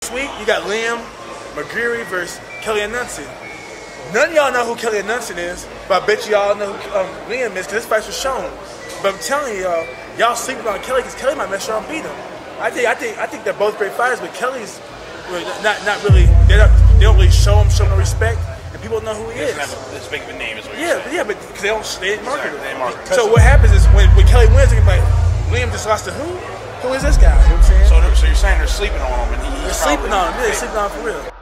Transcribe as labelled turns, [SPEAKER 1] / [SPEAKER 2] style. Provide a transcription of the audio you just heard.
[SPEAKER 1] This week, you got Liam McGreary versus Kelly Anundson. None of y'all know who Kelly Anundson is, but I bet y'all know who Liam is because this fight was shown. But I'm telling y'all sleeping on Kelly because Kelly might mess around and beat him. I think they're both great fighters, but Kelly's really not really. They don't really show him no respect, and people don't know who he is.
[SPEAKER 2] Doesn't have this big of a name, is what you're saying.
[SPEAKER 1] Yeah, but because they didn't market him.
[SPEAKER 2] They didn't market him.
[SPEAKER 1] So what happens is when Kelly wins, they're like, Liam just lost to who? Who is this guy? You know what I'm saying?
[SPEAKER 2] So you're saying they're sleeping on him, and
[SPEAKER 1] they're sleeping on him. Yeah, they're sleeping on him for real.